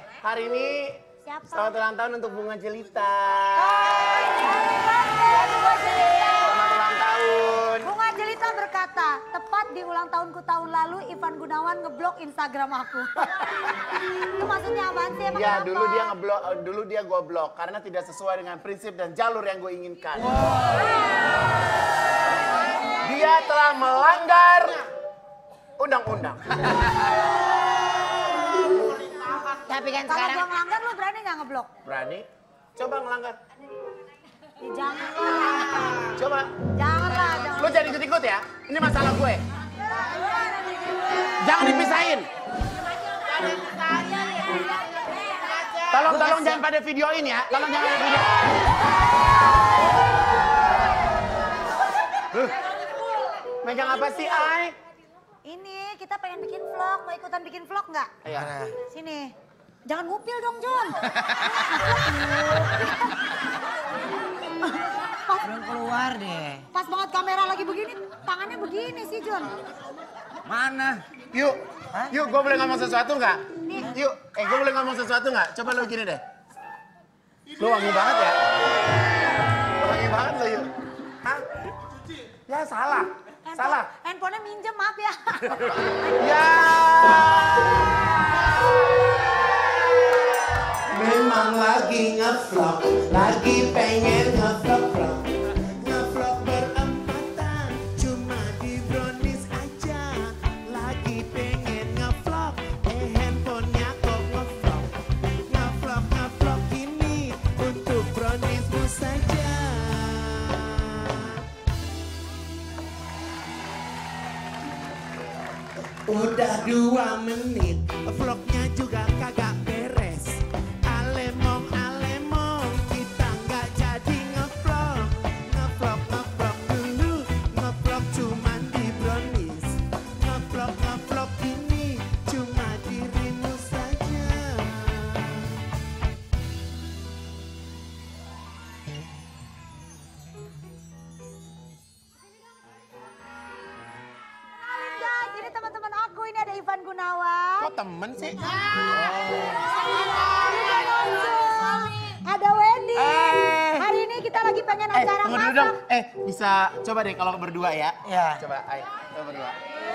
hari ini Siapa? selamat ulang tahun untuk Bunga Jelita. Selamat ulang tahun. Bunga Jelita berkata, tepat di ulang tahunku tahun lalu Ivan Gunawan ngeblok Instagram aku. Itu maksudnya apaan sih? Emang Ya, kenapa? dulu dia gue blok karena tidak sesuai dengan prinsip dan jalur yang gue inginkan. Dia telah melanggar undang-undang. Tapi kan Kalau sekarang gua ngelanggar lu berani nggak ngeblok? Berani? Coba ngelanggar. Ya, jangan lah. Coba. Jangan lah. Jangan. Lu jangan ikut-ikut ya. Ini masalah gue. Jangan dipisahin. Tolong jangan pada videoin ya. Tolong jangan pada video. Megang apa sih, Ai? Ini kita pengen bikin vlog. Mau ikutan bikin vlog nggak? Iya. Sini. Jangan ngupil dong, John. belum keluar deh. Pas banget kamera lagi begini, tangannya begini sih, John. Mana? Yuk, yuk, gue boleh ngomong sesuatu nggak? Nih. Yuk, gue boleh ngomong sesuatu nggak? Coba lu gini deh. Lu wangi banget ya? Wangi banget lo, yuk. Hah? Ya salah, salah. Handphonenya minjem, maaf ya. Ya. Memang lagi ngevlog, lagi pengen ngevlog. Ngevlog berempatan, cuma di brownies aja. Lagi pengen ngevlog, handphonenya kok ngevlog. Ngevlog ini untuk browniesmu saja. Udah 2 menit, vlognya juga kagak beres. Alemong, kita nggak jadi ngevlog. Ngevlog dulu, ngevlog cuman di brownies. Ngevlog ini cuma dirimu saja. Kenalin guys, ini teman-teman aku. Ini ada Ivan Gunawan. Kok temen sih? Ada Wendy. Hari ini kita lagi pengen acara Tunggu dulu masak. dong. Bisa coba deh kalau berdua ya. Ya. Coba, ayo, coba berdua.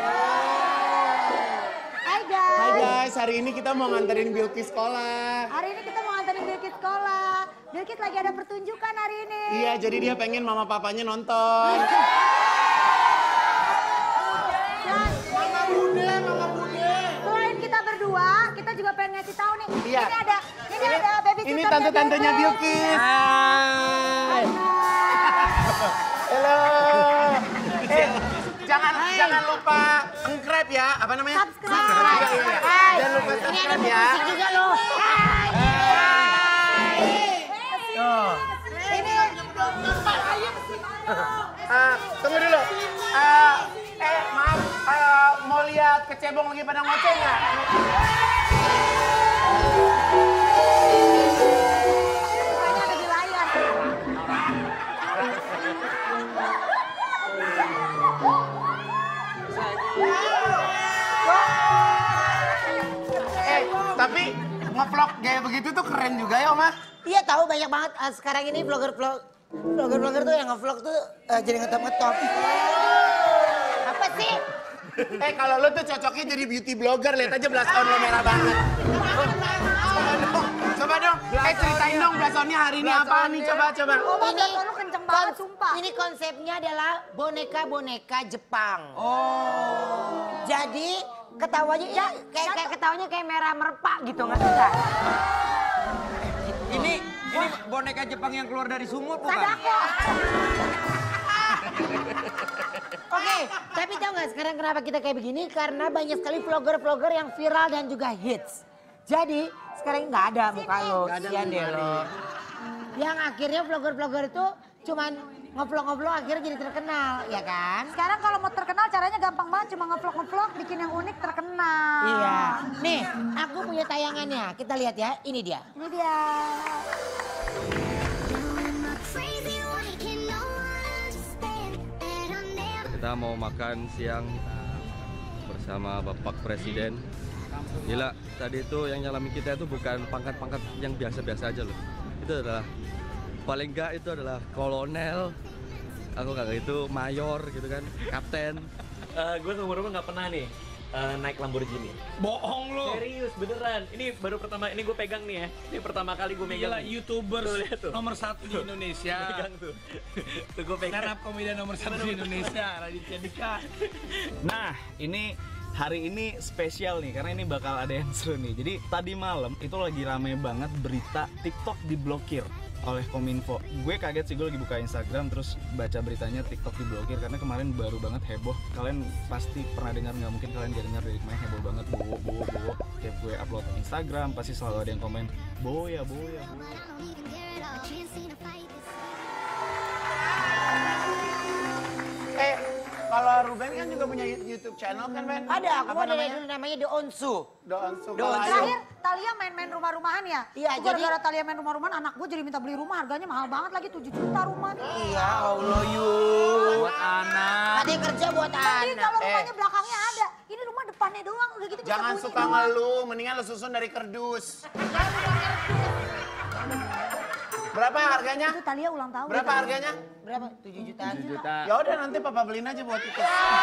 Hai guys. Hai guys, hari ini kita mau nganterin Bilky sekolah. Hari ini kita mau nganterin Bilkis sekolah. Bilkis lagi ada pertunjukan hari ini. Iya, jadi dia pengen mama papanya nonton. Mama bude. Selain kita berdua, kita juga pengen ngasih tahu nih. Iya. Ini ada babysitter. Ini tante-tantenya Bilkis. Hai. Halo. Jangan lupa subscribe ya. Apa namanya? Subscribe. Iya. Jangan lupa subscribe ya. Juga loh. Ini Tunggu dulu. Maaf, mau lihat kecebong lagi pada ngoceh nggak? mukanya ada di layar. Tapi ngevlog kayak begitu tuh keren juga ya, Oma. Iya tahu banyak banget sekarang ini vlogger tuh yang nge-vlog tuh jadi ngetop. Apa sih? Kalau lu tuh cocoknya jadi beauty blogger, lihat aja blason lo merah banget. Coba dong. Ceritain dong blasonnya hari ini apa nih, coba. Oh, lu kenceng banget, sumpah. Ini konsepnya adalah boneka-boneka Jepang. Jadi ketawanya ya kayak ketawanya kayak merah merpak gitu nggak bisa. Ini boneka Jepang yang keluar dari sumur bukan? Sadako. Oke, tapi tahu nggak sekarang kenapa kita kayak begini? Karena banyak sekali vlogger-vlogger yang viral dan juga hits. Jadi sekarang nggak ada muka lo, kasihan deh lo. Yang akhirnya vlogger-vlogger itu cuman ngevlog-ngevlog akhirnya jadi terkenal, ya kan? Sekarang kalau mau terkenal caranya gampang banget, cuma ngevlog, bikin yang unik terkenal. Iya. Nih, aku punya tayangannya. Kita lihat ya, ini dia. Ini dia. Kita mau makan siang bersama Bapak Presiden Gila, tadi itu yang nyalamin kita itu bukan pangkat-pangkat yang biasa-biasa aja loh. Itu adalah, paling enggak itu adalah kolonel, aku kagak itu mayor gitu kan, kapten. Gue seumur-umur nggak pernah nih naik Lamborghini. Bohong lu. Serius, beneran. Ini baru pertama, ini gue pegang nih ya. Ini pertama kali gue megang. Gila, YouTuber nomor 1 di Indonesia. Pegang tuh. Tuh gue pegang. Stand up komedian nomor 1 di Indonesia, Raditya Dika. Nah, hari ini spesial nih karena ini bakal ada yang seru nih. Jadi tadi malam itu lagi rame banget berita TikTok diblokir oleh Kominfo. Gue kaget sih, gue lagi buka Instagram terus baca beritanya TikTok diblokir karena kemarin baru banget heboh. Kalian pasti pernah dengar, nggak mungkin kalian gak dengar dari kemarin, heboh banget bowo. Tiap gue upload Instagram pasti selalu ada yang komen bowo ya. Kalau Ruben kan juga punya YouTube channel kan, Ben? Ada, aku Apa ada dari dulu namanya The Onsu. Doansu. Terakhir Talia main-main rumah-rumahan ya? Iya, Itu jadi- gara-gara Talia main rumah-rumahan, anak gue jadi minta beli rumah, harganya mahal banget lagi, 7 juta rumah. Iya, Allah yu. Buat anak. Tadi kerja buat Jadi anak. kalau rumahnya belakangnya ada, ini rumah depannya doang, udah gitu bisa Jangan bunyi suka doang. ngeluh, mendingan lu susun dari kerdus. Berapa harganya? Itu Talia ulang tahun. Berapa ya, harganya? Berapa? 7 jutaan. 7 juta. Ya udah nanti papa beliin aja buat itu.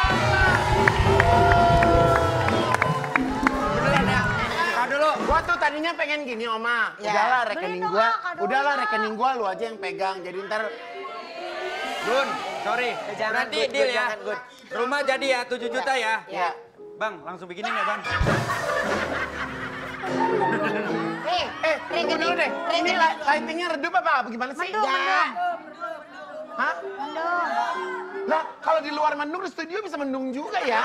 Beneran ya? Kau dulu, gua tuh tadinya pengen gini, Oma. Ya. Udahlah rekening Beliin dong, gua, Kak, udahlah doang. rekening gua lu aja yang pegang. Jadi ntar Gun, sorry. Jangan, Berarti Good, deal Good, ya. jangan, Good. Rumah jadi ya 7 juta ya. Ya. Bang, langsung bikinin ya, Bang. tunggu dulu deh. Ini lightingnya redup apa? Gimana sih? Mendung, mendung. Hah? Mendung. Lah, kalau di luar mendung, di studio bisa mendung juga ya.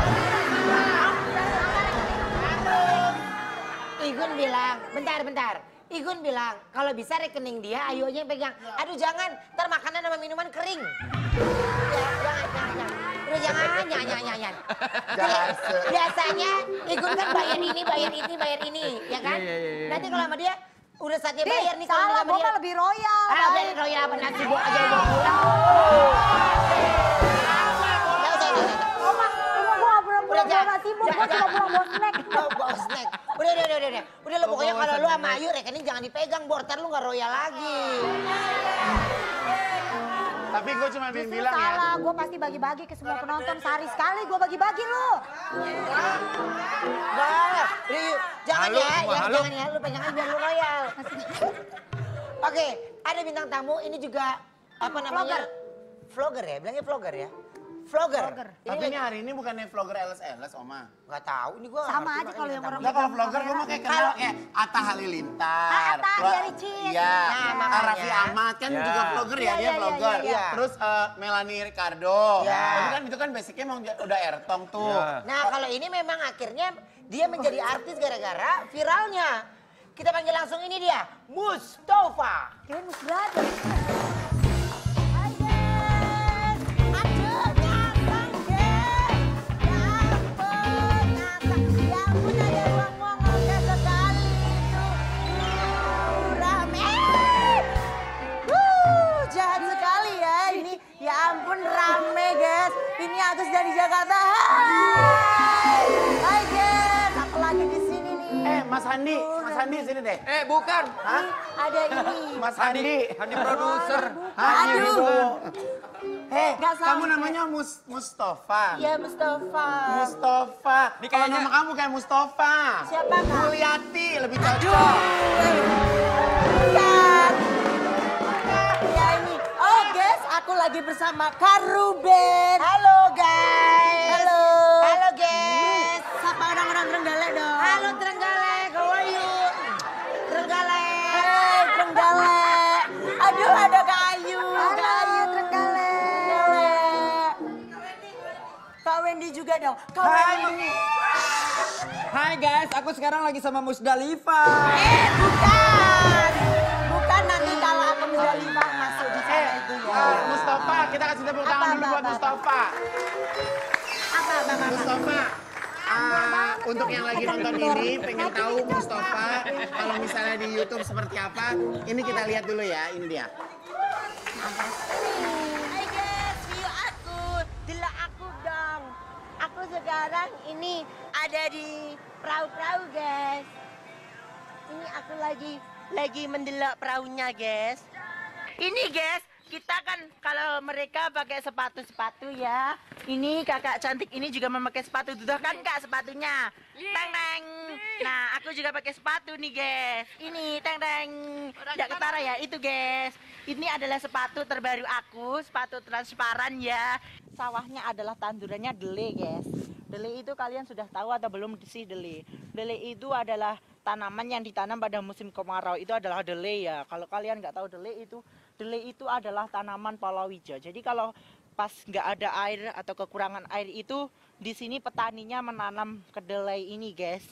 Igun bilang, bentar. Igun bilang, kalau bisa rekening dia, ayo aja yang pegang. Aduh jangan, ntar makanan sama minuman kering. Ya, jangan. Udah jangan. Jangan. Biasanya Igun kan bayar ini, ya kan? Iya. Nanti kalau sama dia, udah saatnya Nih, bayar nih kalau salah, sama gue dia. mah lebih royal. Ah, udah royal apa nasi gua aja bawa pulang. Nggak usah. Oma, gue gak pernah pulang bawa nasi, gue cuma pulang bawa snack. Oh, bawa snack. Udah. Udah lo pokoknya kalau lu sama Ayu rekening jangan dipegang, Bor. Ntar lu nggak royal lagi. Tapi gue cuma Justru bilang ya. salah, gue pasti bagi-bagi ke semua penonton. Sehari sekali gue bagi-bagi lu. Bah, yuk, jangan Halo, ya, semua, halo. jangan ya, lu pegang aja biar lu royal. Oke, ada bintang tamu, ini juga apa namanya? Vlogger ya, bilangnya vlogger ya? Vlogger. Tapi ini hari ini bukannya vlogger LS, Oma. Nggak tahu, ini gua nggak Sama ngerti aja makanya kalau yang bintang orang Enggak, kalau vlogger gue mau kayak kenal kayak Atta Halilintar. Atta, Wah, dia Ricin. Iya. Nah, makanya. Raffi Ahmad kan Ya. juga vlogger ya, Iya, dia iya, vlogger. iya, iya. Terus Melanie Ricardo. Ya. Tapi kan itu kan basicnya emang udah Airtong tuh. Ya. Nah, kalau ini memang akhirnya dia menjadi artis gara-gara viralnya. Kita panggil langsung ini dia, Mustafa. Kirain Mus Brother. Jahat sekali ya ini. Ya ampun rame guys. Ini Agus dari Jakarta. Hai guys, aku lagi di sini nih. Mas Handi sini deh. Bukan. Hah? Ada ini. Mas Handi. Handi produser. Handi Aduh. gitu. Nggak Kamu sama. namanya Mustafa. Ya Mustafa. Mustafa. Ini Kalau kayaknya- nama kamu kayak Mustafa. Siapa kak? Mulyati lebih cocok. Bukan. Ya ini. Oh guys, aku lagi bersama Kak Ruben. Halo guys. Halo guys. Sapa orang-orang Trenggalek dong. Halo Trenggalek, how are you? Trenggalek. Hai, Trenggalek. Aduh ada Kak Ayu. Halo, Ayu Trenggalek. Kak Wendy juga dong. Kak Hai. Wendy. Hai guys, aku sekarang lagi sama Musdalifa. Bukan. Bukan nanti kalau aku Musdalifah masuk di sana itu ya. Mustafa, kita kasih tepuk tangan dulu buat Mustafa. Apa? Mustafa, untuk yang lagi nonton ini, pengen tahu Mustafa kalau misalnya di YouTube seperti apa, ini kita lihat dulu ya, ini dia. Hai guys, view aku. Dila aku dong. Aku sekarang ini ada di perahu-perahu, guys. Ini aku lagi mendelok perahunya, guys. Ini, guys, kita kan kalau mereka pakai sepatu-sepatu ya. Ini kakak cantik ini juga memakai sepatu. Tuh kan kak sepatunya. Teng teng. Nah, aku juga pakai sepatu nih, guys. Ini teng teng. Tidak ketara ya, itu, guys. Ini adalah sepatu terbaru aku, sepatu transparan ya. Sawahnya adalah tandurannya dele, guys. Dele itu kalian sudah tahu atau belum sih dele? Dele itu adalah tanaman yang ditanam pada musim kemarau. Itu adalah dele ya. Kalau kalian nggak tahu dele itu adalah tanaman palawija. Jadi kalau pas nggak ada air atau kekurangan air itu, di sini petaninya menanam kedelai ini, guys.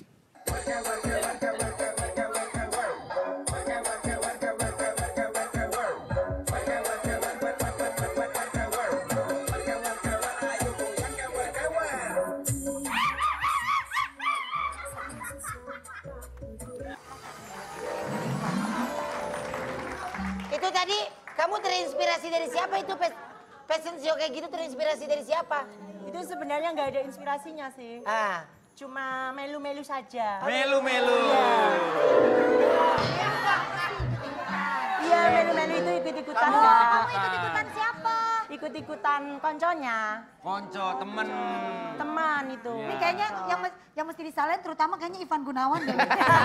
Itu tadi kamu terinspirasi dari siapa itu fashion show kayak gitu terinspirasi dari siapa? Itu sebenarnya nggak ada inspirasinya sih. Ah, Cuma melu-melu saja. Melu-melu. Iya, melu-melu itu ikut-ikutan. Kamu ikut-ikutan siapa? Ikut-ikutan konconya. Konco, temen. Teman itu. Ini kayaknya yang mesti disalahin terutama kayaknya Ivan Gunawan deh.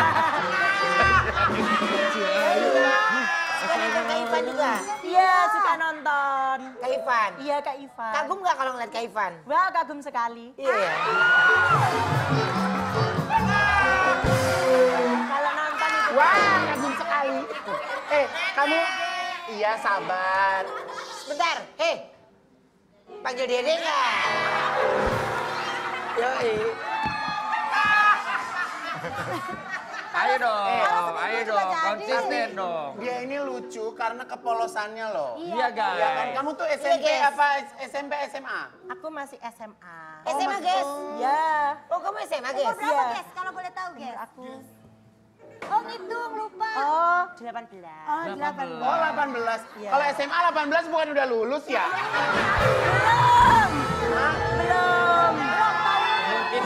suka nonton Kak Ivan juga? Iya, suka nonton. Kak Ivan? Iya, Kak Ivan. Kagum nggak kalau ngeliat Kak Ivan? Wah, kagum sekali. Iya. Kalau nonton itu. Wah, kagum sekali. Kamu... Iya, sabar. Bentar, panggil Dede nggak? Yoi. Ayo dong, ayo juga dong, jadi. konsisten dong. Dia ini lucu karena kepolosannya loh. Iya guys. Ya kan? Kamu tuh SMP guys. apa SMP SMA? Aku masih SMA. SMA, guys? Iya. Oh, kamu SMA, Umur guys? berapa, Iya. guys? Kalau boleh tahu, guys. Aku. Oh, ngitung, lupa. Oh, 18. Oh, 18. Oh, 18. Iya. Kalau SMA 18 bukan udah lulus ya? Belum. Mungkin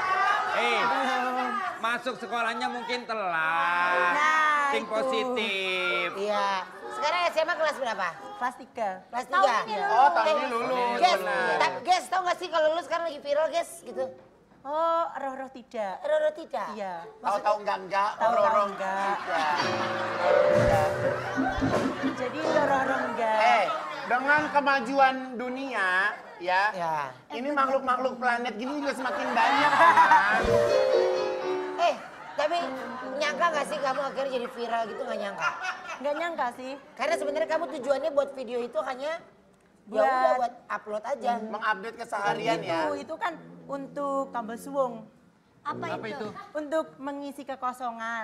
masuk sekolahnya mungkin telat. Nah, Think itu. positif. Iya. Sekarang SMA kelas berapa? Kelas 3. Kelas 3? Tahun ini lulus. Oh, tahun ini lulus. Guys, benar. guys, tau gak sih kalau lu sekarang lagi viral, guys? Gitu. Oh, roh-roh tidak. Roro tidak? Iya. Tahu-tahu enggak, Tahu-tahu orang enggak. enggak. Jadi roh-roh enggak. Dengan kemajuan dunia, ya, Ya. ini makhluk-makhluk planet gini juga semakin banyak kan? Tapi nyangka gak sih kamu akhirnya jadi viral gitu, gak nyangka? Nggak nyangka sih. Karena sebenarnya kamu tujuannya buat video itu hanya ya Buat- udah buat upload aja. Mengupdate keseharian ya. Itu kan untuk Kambal Suwung. Apa itu? Untuk mengisi kekosongan.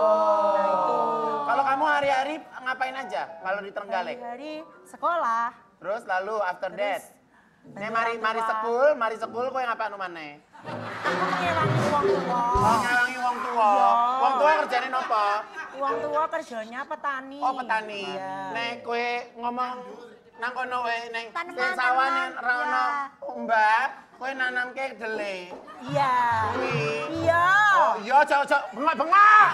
Kalau kamu hari-hari ngapain aja kalau di Trenggalek? Hari sekolah. Terus lalu after that? Nih mari sekul, kowe ngapain maneh? Aku ngewangi uang tua. Oh, ngewangi wong tua. Wong tua kerjane nopo? Uang tua kerjanya petani. Oh, petani. Iya. Nek kowe ngomong nang kono wae ning Tanaman, sawan tanaman. ra ono mbak, kowe nanamke dele. Iya. Kuwi. Iya. Oh, iya ojo bengak-bengak.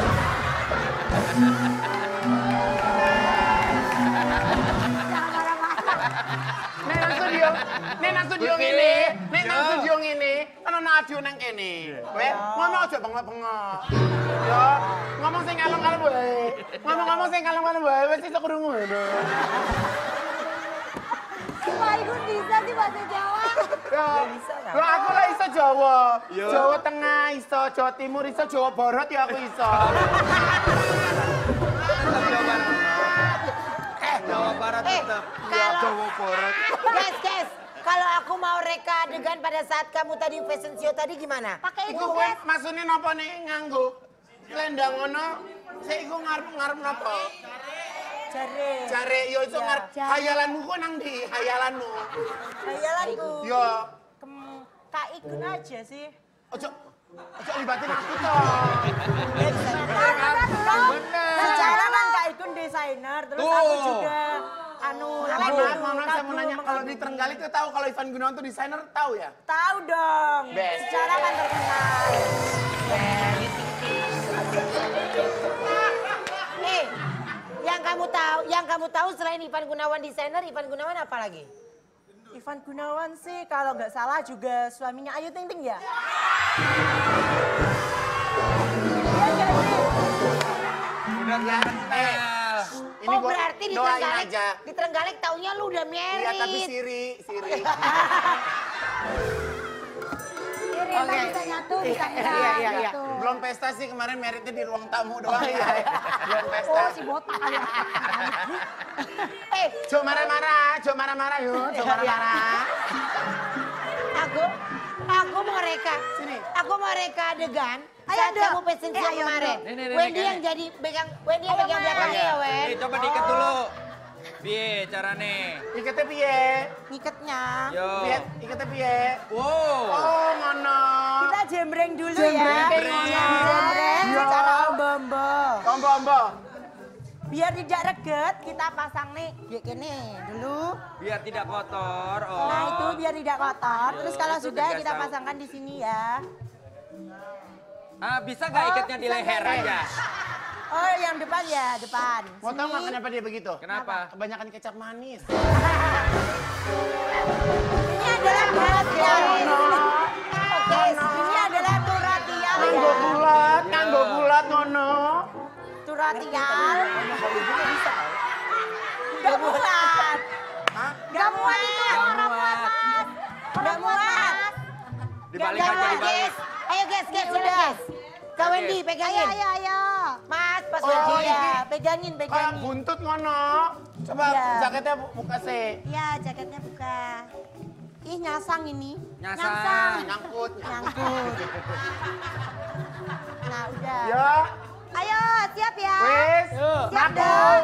Jangan marah-marah. Nek nang studio ngene, ana audio nang kene. Kowe ngomong aja bengak-bengak. Ya, ngomong sing kalem-kalem wae. Ngomong sing kalem-kalem wae wis iso krungu ngono. Pak Igun bisa sih bahasa Jawa. Lho aku lah iso Jawa. Jawa Tengah iso, Jawa Timur iso, Jawa Barat ya aku iso. Jawa Barat tetap. Kalau Barat. guys, kalau aku mau reka adegan pada saat kamu tadi fashion show tadi gimana? Pakai itu, Iku kowe guys. maksudnya napa nih nganggo selendang ngono? Sik iku ngarep napa? Jare. Jare yo iso Ya. ngarep hayalanmu kok nang ndi? Hayalanmu. Hayalanku. Yo, Kak Igun aja sih. ojo libatin aku toh. Secara kan Kak Igun desainer, terus aku juga Mohon maaf, saya mau nanya, kalau di Trenggalek tuh tahu kalau Ivan Gunawan tuh desainer, tahu ya? Tahu dong. Best. Secara kan terkenal. Yang kamu tahu selain Ivan Gunawan desainer, Ivan Gunawan apa lagi? Ivan Gunawan sih kalau nggak salah juga suaminya Ayu Ting Ting ya? Udah kenal. Oh berarti di doain Trenggalek, aja. di Trenggalek taunya lu udah married. Iya, tapi Siri. Oke. Bisa nyatu, bisa enggak. Iya. Gitu. Belum pesta sih, kemarin meritnya di ruang tamu doang ya. Belum pesta. Oh si botak ya. Cuk marah-marah yuk, cuk marah-marah. Aku mau reka. Sini. Aku mau reka adegan. Ayo, Saat Dok. kamu fashion show Ayo, kemarin. Dok. Nih, Wendy nih, yang jadi pegang belakangnya ya, Wen. Nih, coba diikat dulu. Piye carane? Iketnya piye? Ngiketnya. Yo. Piye? Iketnya piye? Wow. Oh, ngono. Kita jembreng dulu ya. Jembreng secara ombo-ombo. Ombo-ombo. Biar tidak reget, kita pasang nih kayak gini dulu. Biar tidak kotor. Oh. Nah itu biar tidak kotor. Terus kalau itu sudah tegas kita tahu. pasangkan di sini ya. Ah, bisa nggak ikatnya di bisa leher nggak? aja? Oh yang depan ya, depan. Mau tahu nggak Sini. kenapa dia begitu? Kenapa? Kebanyakan kecap manis. Ini adalah berat ya. Oke, ini adalah turatial Nganggo ya. bulat, nganggo bulat ngono. Turatial. Gak muat. Gak muat itu. Gak muat. Gak muat. Dibalik Gak aja, muat, dibalik. guys. Ayo guys, Udah. guys. Kak Wendy, pegangin. Ayo. Mas, pas Oh, Wendy. Iya, pegangin, Kayak pegangin. buntut ngono. Coba Iya. jaketnya buka sih. Iya, jaketnya buka. Ih, nyasang ini. Nyasang. Nyangkut. Nyangkut. Nah, udah. Ya, Ayo, siap ya. wis. Siap Ngaku. dong.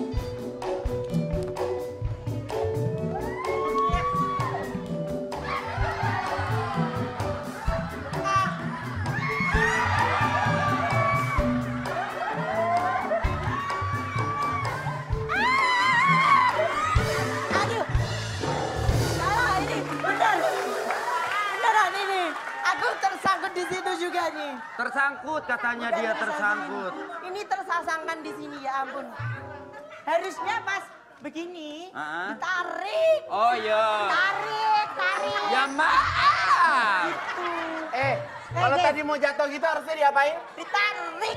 Aduh. Salah ini. Bener. Beneran ini. Aku tersangkut di situ juga nih. Tersangkut katanya Bukan dia tersasang tersangkut. Ini tersasangkan di sini ya ampun. Harusnya pas begini Ah. ditarik. Oh iya. Tarik. Ya maaf. Kalau guys. tadi mau jatuh gitu harusnya diapain? Ditarik.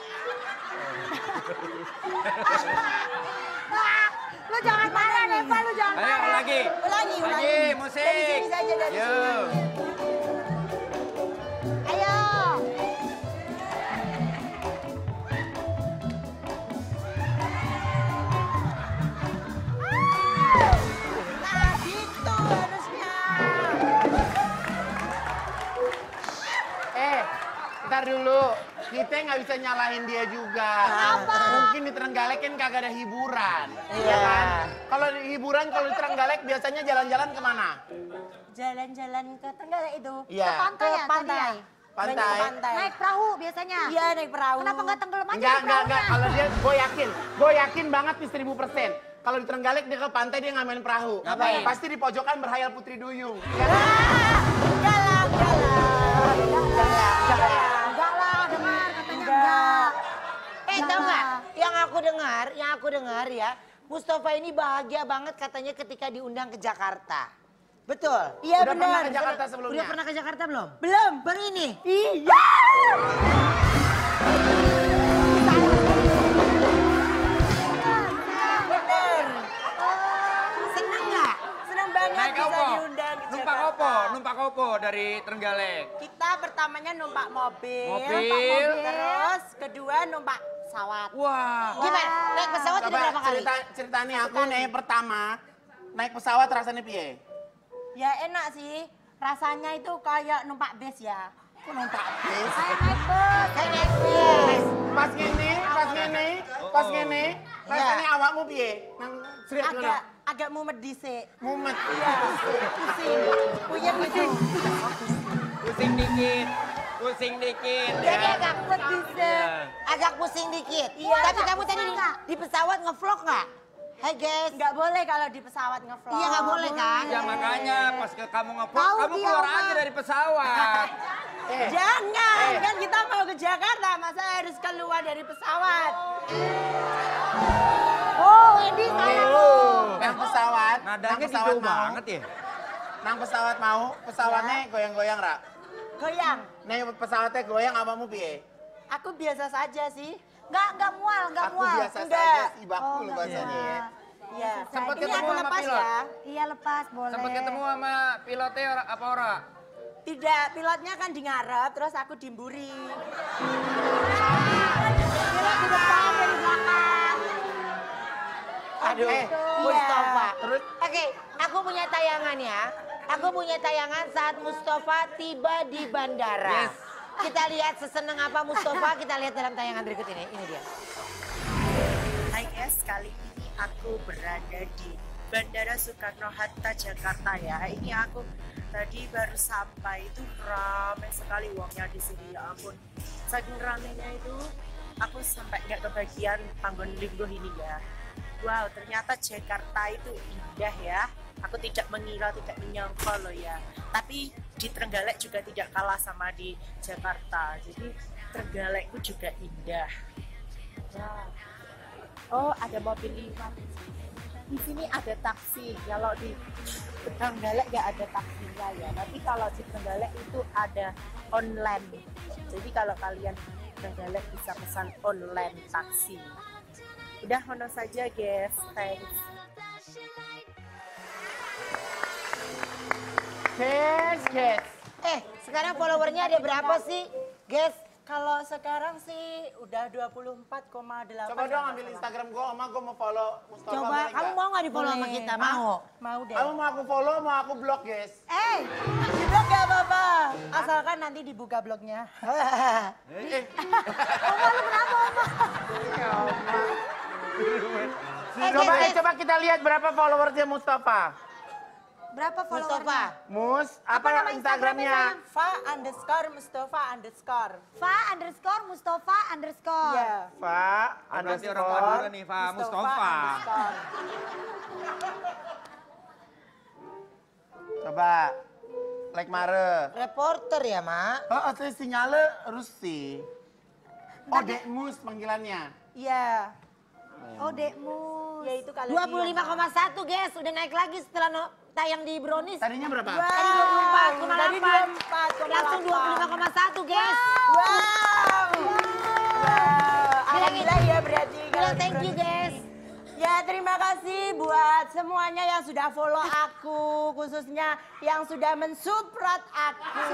Lu jangan marah, Neva. Lu jangan Ayo marah. lagi. Ulangi. Lagi musik. Dari sini saja, dari Yo. sini. Ayo. Nah gitu harusnya. Ntar dulu. Kita nggak bisa nyalahin dia juga. Mungkin di Trenggalek kan kagak ada hiburan. Iya kan? Kalau di hiburan, kalau di Trenggalek biasanya jalan-jalan kemana? Jalan-jalan ke Trenggalek itu. Iya. Ke pantai ya, tadi ya? Pantai. Banyak pantai. Naik perahu biasanya. Iya naik perahu. Kenapa nggak tenggelam aja Enggak, di perahunya? Kalau dia, gue yakin banget nih 1000%. Kalau di Trenggalek dia ke pantai dia nggak main perahu. Ngapain? Pasti di pojokan berhayal Putri Duyung. Ya kan? Enggak lah. Enggak lah, dengar katanya enggak. Tahu nggak? Yang aku dengar ya, Mustafa ini bahagia banget katanya ketika diundang ke Jakarta. Betul? Iya Udah pernah benar. ke Jakarta sebelumnya? Udah pernah ke Jakarta belum? Belum. Baru ini? Iya. Bener. Seneng nggak? Senang banget Naik bisa opo? diundang ke Numpak Jakarta. opo? Numpak opo dari Trenggalek? Kita pertamanya numpak mobil. Mobil. Terus kedua numpak pesawat. Wah. Gimana? Naik pesawat udah berapa kali? cerita nih aku nih pertama naik pesawat rasanya piye? Ya enak sih. Rasanya itu kayak numpak bis ya. Kok numpak bis? Kayak naik bus. Kayak naik bis. Pas gini, rasanya awakmu piye? Nang seret ngono. Agak mumet dhisik. Mumet. Iya. Pusing. Puyeng gitu. Pusing dikit Jadi ya. agak Mumet dhisik. agak pusing dikit. Iya. Tapi kamu tadi di pesawat ngevlog nggak? Hai guys. Nggak boleh kalau di pesawat ngevlog. Iya nggak boleh kan? Ya makanya pas kamu ngevlog, Tahu kamu dia, keluar Oma. aja dari pesawat. Jangan, kan kita mau ke Jakarta, masa harus keluar dari pesawat? Oh, ini saya. Nang pesawat. Nadanya gitu banget ya. Nang pesawat mau, pesawatnya goyang-goyang, Ra. Goyang. Nih pesawatnya goyang apamu piye? Aku biasa saja sih. Nggak mual, nggak Aku mual. biasa Enggak. saja sih bakul Oh, nggak bahasanya ya. Iya. Sempat Ini ketemu aku sama lepas pilot? ya. Iya lepas, boleh. Sempat ketemu sama pilotnya apa ora? Tidak, pilotnya kan di ngarep, terus aku dimburi. Pilot di depan, dari belakang. Aduh, Eh, Mustafa. Terus Oke, aku punya tayangan ya. Aku punya tayangan saat Mustafa tiba di bandara. Yes. Kita lihat seseneng apa Mustafa, kita lihat dalam tayangan berikut ini. Ini dia. Hai guys, kali ini aku berada di Bandara Soekarno-Hatta, Jakarta ya. Ini aku tadi baru sampai, itu ramai sekali uangnya di sini, ya ampun. Saking ramainya itu, aku sampai nggak kebagian panggon linggo ini ya. Wow, ternyata Jakarta itu indah ya. Aku tidak mengira, tidak menyangka loh ya. Tapi di Trenggalek juga tidak kalah sama di Jakarta. Jadi Trenggalek itu juga indah. Wow. Oh, ada mobil liwat. Di sini ada taksi. Kalau di Trenggalek nggak ada taksinya ya. Tapi kalau di Trenggalek itu ada online. Jadi kalau kalian Trenggalek bisa pesan online taksi. Udah mana saja guys. Thanks. Kes. Sekarang followernya ada berapa sih, guys? Kalau sekarang sih udah 24,8. Coba dong ambil Instagram gua, Oma gua mau follow Mustafa. Coba, boleh kamu nggak? mau nggak di follow sama Boleh. kita? Mau? Mau deh. Kamu mau aku follow, mau aku blok, guys. Juga gak apa-apa. Asalkan nanti dibuka blognya. Coba kita lihat berapa followersnya Mustafa. Berapa followernya? Mustafa. Mus, apa nama Instagramnya? Fa__Mustafa__. Fa__Mustafa__. Iya. Fa Berarti orang underscore. Madura nih, Pak Mustafa. Coba. Like mare. Reporter ya, Mak? Oh, saya sinyalnya Rusi. Oh, Dek Mus panggilannya. Iya. Oh, Dekmu. Ya itu kalau 25,1 guys, udah naik lagi setelah tayang di Brownies. Tadinya berapa? Tadi 24,8. Langsung 25,1 guys. Wow. Alhamdulillah ya berarti. Bilang thank you guys. Ya terima kasih buat semuanya yang sudah follow aku, khususnya yang sudah mensupport aku.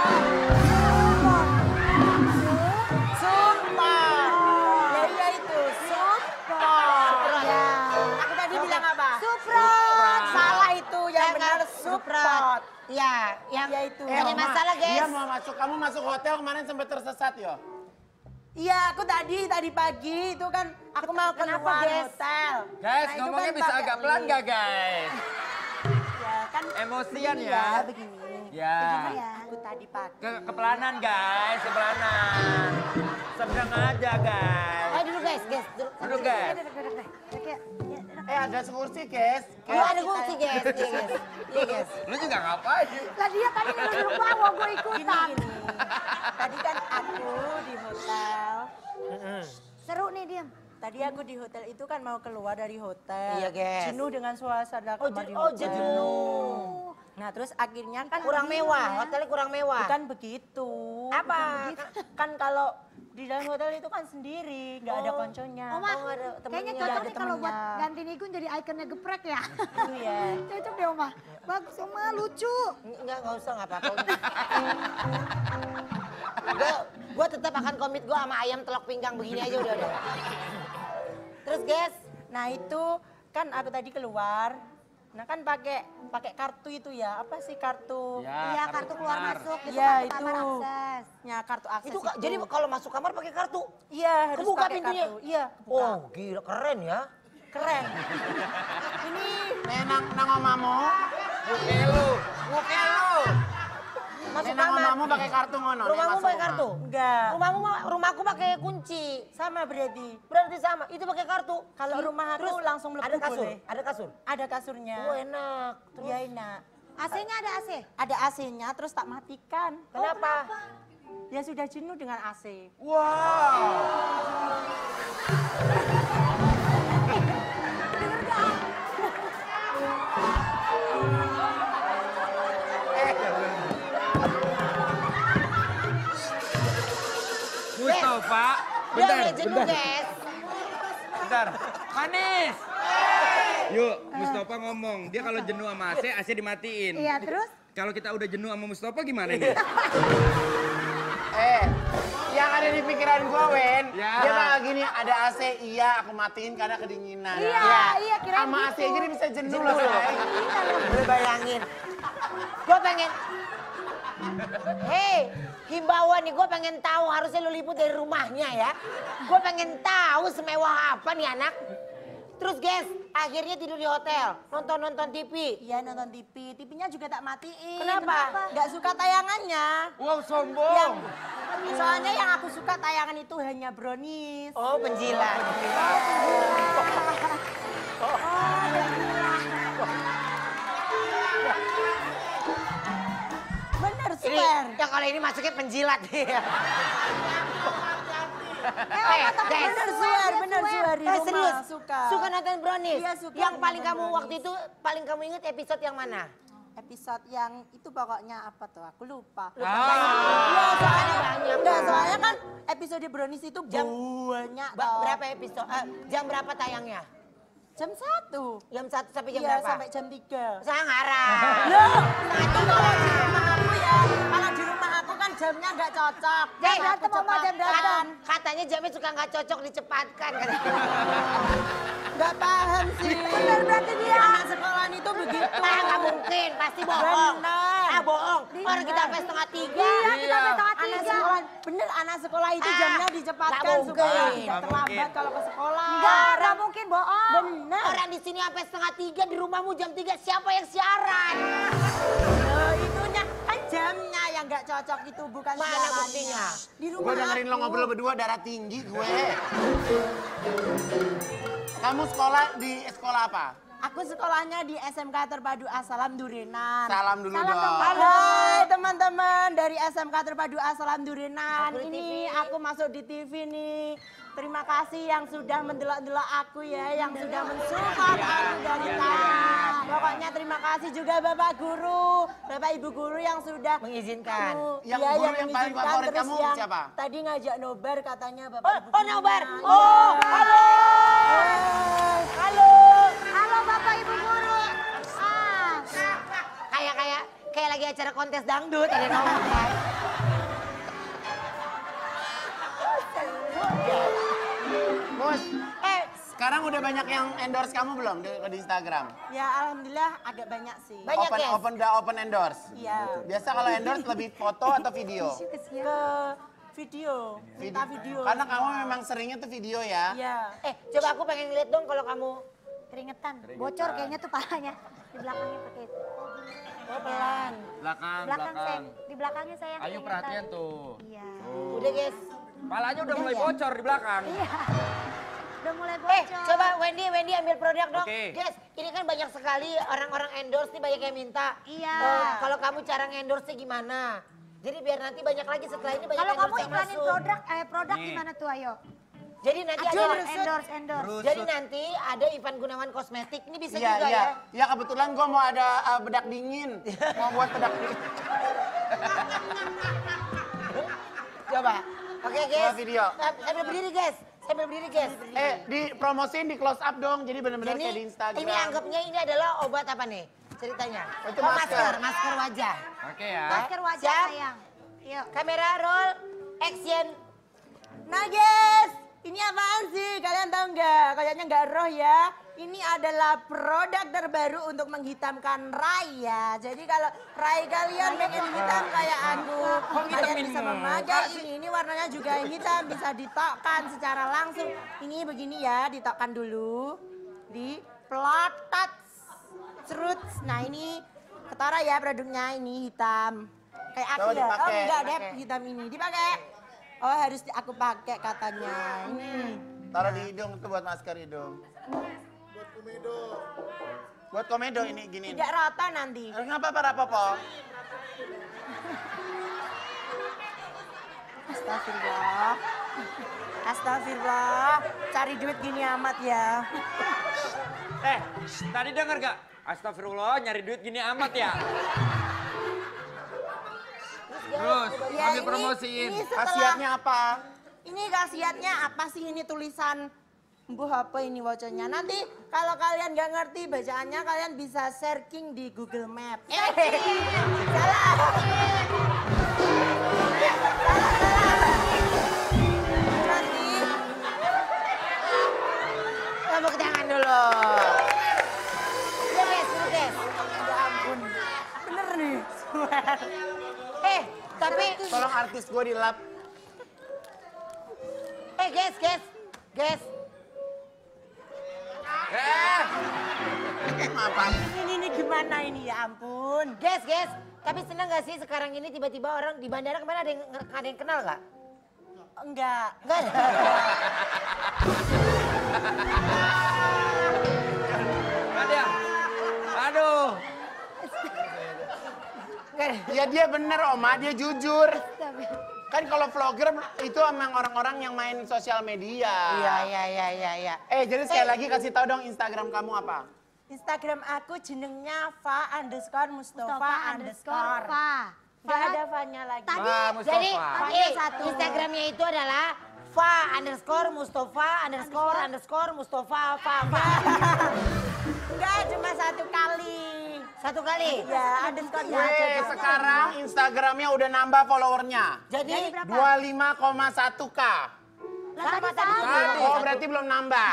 Support. Ya iya itu, support. Ya. Aku tadi bilang apa? Support. Salah itu, yang benar Support. support. Ya, yang Ya itu. ada Oma, masalah Dia guys. mau masuk, kamu masuk hotel kemarin sempat tersesat ya? Iya, aku tadi pagi itu kan aku mau Kenapa, keluar guys? hotel. Guys, Nah, itu ngomongnya kan bisa pakai agak pelan lift. gak guys? Ya kan Emosian begini ya. Begini. Ya. Ya. Aku tadi pagi. Kepelanan guys, kepelanan. Sedang aja guys. Ayo dulu guys, duduk. Duduk guys. Duduk, deh. Oke. Ada kursi, guys. Iya ada kursi guys, iya guys. Iya guys. Lu juga ngapain? Lah dia tadi duduk bawah, gue ikutan. Gini. Tadi kan aku di hotel. Seru nih, diam. Tadi aku di hotel itu kan mau keluar dari hotel. Iya, guys. Jenuh dengan suasana kamar di Oh, hotel. jenuh. Nah terus akhirnya kan Kurang mewah, hotelnya kurang mewah. Bukan begitu. Apa? Kan kalau di dalam hotel itu kan sendiri, nggak ada konconya. Oma, Oh, ada kayaknya temennya. cocok Ada nih kalau buat temennya. ganti Nigun jadi ikonnya geprek ya. Itu ya. Cocok deh, Oma. Bagus, Oma. Lucu. Enggak usah, enggak apa-apa. Gue tetap akan komit gue sama ayam telok pinggang begini aja udah. Terus guys, Nah itu kan aku tadi keluar. Nah kan pakai kartu itu ya. Apa sih kartu? Iya, kartu keluar masuk. Itu Iya, kartu kamar itu. akses. Ya kartu akses itu jadi kalau masuk kamar pakai kartu. Iya harus Kebuka pakai pintunya? kartu. Iya kebuka. Oh gila keren ya. Keren. Ini Nang omamu. Muke lu. masuk Nena kamar. ngomongmu pakai kartu ngono. Nek Rumahmu masuk pakai rumah. kartu? Enggak. Rumahku pakai kunci. Sama berarti. Berarti sama. Itu pakai kartu. Kalau rumah aku Terus langsung melebu ada kasur. boleh. Ada kasur. Ada kasurnya. Oh enak. Terus Iya enak. AC-nya ada AC? Ada AC-nya terus tak matikan. kenapa? Ya sudah jenuh dengan AC. Mustafa, Dia udah jenuh guys. bentar. Manis. Yuk, Mustafa ngomong. Dia kalau jenuh sama AC dimatiin. Iya, terus? Kalau kita udah jenuh sama Mustafa gimana nih? Yang ada di pikiran gue, Wen. Ya. Dia bakal gini, ada AC, iya aku matiin karena kedinginan. Iya, kirain Sama AC gitu. aja dia bisa jenuh loh, say. Boleh bayangin. Gue pengen. Hei, himbauan nih, gue pengen tahu harusnya lu liput dari rumahnya ya. Gue pengen tahu semewah apa nih anak. Terus guys, akhirnya tidur di hotel, nonton TV. Iya nonton TV. TV-nya juga tak matiin. Kenapa? Nggak suka tayangannya. Wow, sombong. Soalnya yang aku suka tayangan itu hanya brownies. Oh, penjilat. Bener, Ini, swear. yang kalau ini masuknya penjilat nih. Guys, Bener, swear. Bener, swear. Di rumah serius? suka. Suka nonton brownies? Iya, suka Yang nonton paling kamu brownies. waktu itu, paling kamu inget episode yang mana? Episode yang itu pokoknya apa tuh? Aku lupa. Iya, soalnya banyak. Enggak, soalnya kan episode brownies itu Jam- banyak toh. Berapa episode? Jam berapa tayangnya? Jam 1. Jam 1 sampai jam Iya, berapa? sampai jam 3. Saya ngarang. Loh, nanti kalau di rumah aku ya, kalau di rumah aku kan jamnya nggak cocok. Jam Aku berantem sama jam cepatkan. berantem. Katanya jamnya suka nggak cocok dicepatkan. Nggak paham sih. Bener berarti dia. Anak sekolahan itu begitu. Ah, nggak mungkin, pasti bohong. Bener. Ah, bohong. Orang kita sampai setengah 3. Iya, kita sampai setengah Anak 3. sekolah, bener anak sekolah itu Ah, jamnya nggak dicepatkan mungkin. supaya Nggak tidak terlambat kalau ke sekolah. Enggak mungkin bohong. Bener. Orang di sini sampai setengah 3, di rumahmu jam 3. Siapa yang siaran? Loh, itunya kan jamnya yang nggak cocok itu bukan Mana siarannya. buktinya? Di rumah Gue dengerin lo aku. ngobrol berdua darah tinggi gue. Kamu sekolah di sekolah apa? Aku sekolahnya di SMK Terpadu Asalam Durenan. Salam dulu Salam dong. dong. Hai teman-teman dari SMK Terpadu Asalam Durenan. Aku di Ini TV. aku masuk di TV nih. Terima kasih yang sudah mendelok-delok aku ya, yang sudah mensupport aku dari tadi. Pokoknya terima kasih juga Bapak Guru, Bapak Ibu Guru yang sudah Mengizinkan. Yang Iya, guru yang paling mengizinkan. favorit Terus kamu yang siapa? Tadi ngajak nobar katanya Bapak Ibu Oh, Guru. nobar. Iya. Oh, halo. Halo. Halo Bapak Ibu Guru. Ah, Kayak lagi acara kontes dangdut ada nobar. Mus, sekarang udah banyak yang endorse kamu belum di Instagram? Ya alhamdulillah agak banyak sih. Banyak, guys. Open endorse. Iya. Biasa kalau endorse lebih foto atau video? Ke video, minta video. Karena kamu memang seringnya tuh video ya. Iya. Coba aku pengen lihat dong kalau kamu. keringetan. Bocor kayaknya tuh palanya. Di belakangnya pakai itu. Oh, pelan. Belakang sayang. Di belakangnya sayang. Ayo keringetan. perhatian tuh. Iya. Udah guys. Palanya udah mulai bocor di belakang. Iya. Udah mulai bocor. Coba Wendy ambil produk dong. Oke. Guys, ini kan banyak sekali orang-orang endorse nih, banyak yang minta. Iya. Kalau kamu cara nge-endorse gimana? Jadi biar nanti banyak lagi setelah ini banyak Kalau kamu endorse yang iklanin masuk. produk Nih. gimana tuh ayo? Jadi nanti Aduh, ada endorse. Jadi nanti ada Ivan Gunawan Kosmetik. Ini bisa Iya, juga iya. ya. Ya kebetulan gue mau ada bedak dingin. Mau buat bedak dingin. Coba. Oke guys. Coba video. Sambil berdiri guys. Dipromosin di close up dong. Jadi benar-benar kayak di Instagram. Ini anggapnya ini adalah obat apa nih? Ceritanya. Oh, itu masker. Masker wajah. Oke ya. Masker wajah Siap? sayang. Yuk. Kamera roll, action. Nah guys, ini apaan sih? Kalian tahu nggak? Kayaknya nggak roh ya. Ini adalah produk terbaru untuk menghitamkan rai ya. Jadi kalau rai kalian pengen hitam kayak aku, kalian bisa memakai ini. Ini warnanya juga hitam, bisa ditokkan secara langsung. Ini begini ya, ditokkan dulu. Di pelotot. Serut. Nah ini ketara ya produknya, ini hitam. pakai aku Coba ya? Oh dipakai. enggak deh, hitam ini dipakai. Oh harus aku pakai katanya. Ini. Taruh di hidung itu buat masker hidung. Buat komedo ini gini. Tidak rata nanti. Ngapa apa? Astagfirullah. Astagfirullah. Cari duit gini amat ya. Tadi denger gak? Astagfirullah, nyari duit gini amat ya. Terus, Ya, ambil promosiin. ini setelah- Khasiatnya apa? Ini khasiatnya apa sih ini tulisan? Mbuh apa ini wacanya? Nanti kalau kalian nggak ngerti bacaannya kalian bisa searching di Google Map. Salah. Nanti Tepuk tangan dulu. Ya guys, dulu guys. ya ampun. Bener nih. Tapi Tolong artis gue dilap. guys. Apa? Ini gimana ini ya ampun. Guys. Tapi senang gak sih sekarang ini tiba-tiba orang di bandara kemarin ada yang kenal gak? Enggak. Enggak ada. Ada. Aduh. Ya dia bener Oma, dia jujur. Kan kalau vlogger itu emang orang-orang yang main sosial media. Iya. Jadi sekali lagi kasih tahu dong Instagram kamu apa? Instagram aku jenengnya fa_mustafa_. Enggak ada fa-nya lagi. Tadi Jadi Fa-nya satu. Instagramnya itu adalah fa_Mustafa_Mustafa fa. Enggak, cuma satu kali. Satu kali. Ya, underscore-nya aja. Weh, sekarang Instagramnya udah nambah followernya. Jadi 25,1K. sama tadi. Oh berarti belum nambah.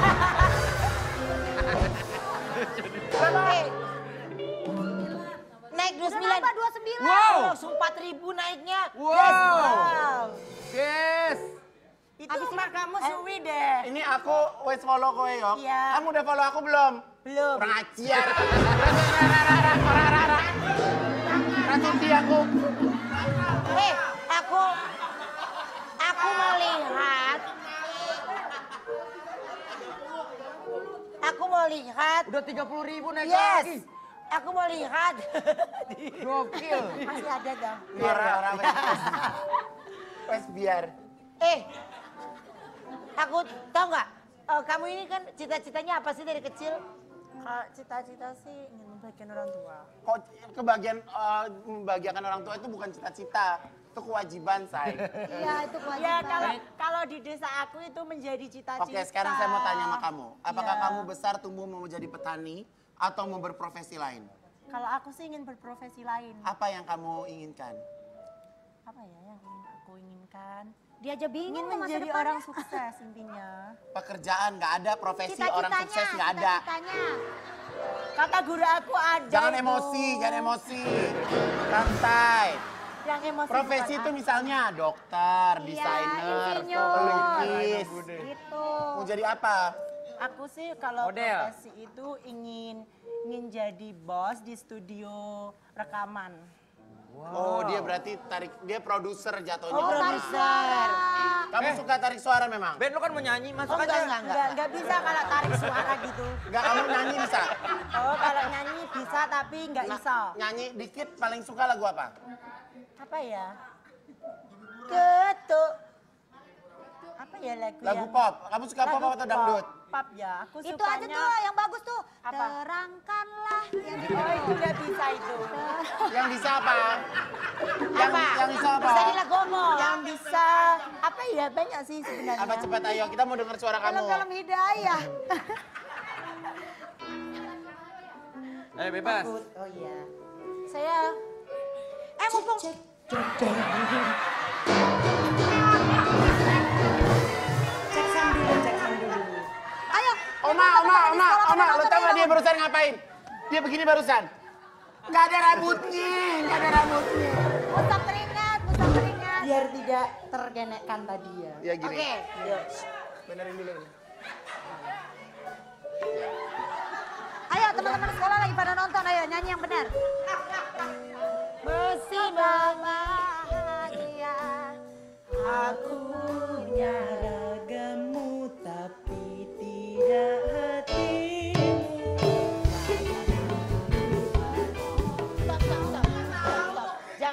Naik 29. nambah 29. Wow. Langsung 4.000 naiknya. Wow. Yes. Itu mah kamu suwi deh. Ini aku wes follow kowe yo. Iya. Kamu udah follow aku belum? Belum. Kurang ajar. Rasunti aku. Aku mau lihat. Udah 30.000 naik Yes. lagi. Aku mau lihat. Gokil. Masih ada dong. Biar orang wes biar. Aku tahu nggak? Kamu ini kan cita-citanya apa sih dari kecil? Kalau cita-cita sih ingin membagikan orang tua. Kok kebagian membahagiakan orang tua itu bukan cita-cita, itu kewajiban, say. Iya, itu Ya kewajiban. kalau di desa aku itu menjadi cita-cita. Oke, sekarang saya mau tanya sama kamu. Apakah Ya. kamu besar tumbuh mau menjadi petani atau mau berprofesi lain? Kalau aku sih ingin berprofesi lain. Apa yang kamu inginkan? Apa ya yang ingin aku inginkan? Dia aja bingung Ingin mau masa menjadi depannya. orang sukses intinya. Pekerjaan nggak ada, profesi orang sukses nggak ada. Cita-citanya. Kata guru aku ada. Jangan itu. emosi, jangan emosi. Santai. Yang emosi Profesi bukan itu aku. misalnya dokter, Iya, desainer, insinyur. pelukis. Gitu. Mau jadi apa? Aku sih kalau Model. profesi itu ingin jadi bos di studio rekaman. Oh, dia berarti dia produser jatuhnya. Oh, tarik suara. Kamu suka tarik suara memang? Ben, lu kan mau nyanyi, masuk Oh, aja. Enggak bisa kalau tarik suara gitu. Enggak, kamu nyanyi bisa? Oh, kalau nyanyi bisa tapi enggak bisa. Nyanyi dikit paling suka lagu apa? Apa ya? Ketuk. Apa ya lagu Lagu yang- pop. Kamu suka pop atau dangdut? Pop ya, aku Itu sukanya. aja tuh yang bagus tuh. Apa? Terangkanlah yang gitu. Oh, itu enggak bisa itu. Yang bisa apa? Yang bisa apa? Bisa di lagu omong. Yang bisa apa ya banyak sih sebenarnya. Apa cepat ayo, kita mau dengar suara kamu. Film-film hidayah. Bebas. Oh iya. Saya Mumpung. cek sound dulu. Ayo. Oma, lu tau gak dia barusan ngapain? Dia begini barusan. Gak ada rambutnya. Musang teringat. Biar tidak tergenekkan tadi ya. Ya gini. Oke. Benerin dulu. Ayo teman-teman sekolah lagi pada nonton. Ayo nyanyi yang benar. Masih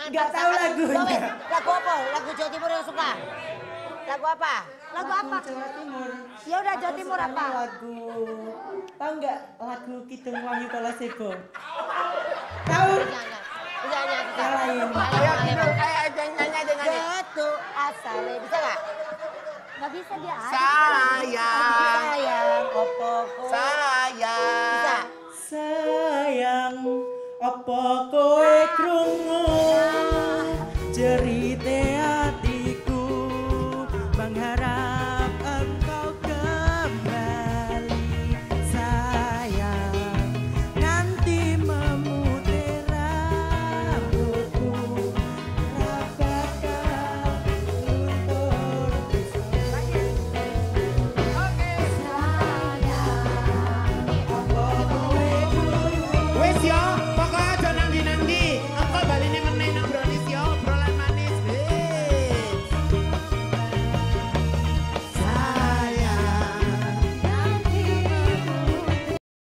Nggak tahu lagunya. Lagu apa? Lagu Jawa Timur yang suka? Lagu apa? Lagu apa? Jawa Timur. Ya udah Jawa Timur apa? Lagu, tahu nggak lagu Kidung Wahyu Kalasebo? Tahu? Jangan. Yang lain. Ayo gitu, ayo nyanyi aja nyanyi. Jatuh asale, bisa nggak? Nggak bisa dia. Sayang, opo Sayang. Bisa? Sayang, apa kowe krungu jerite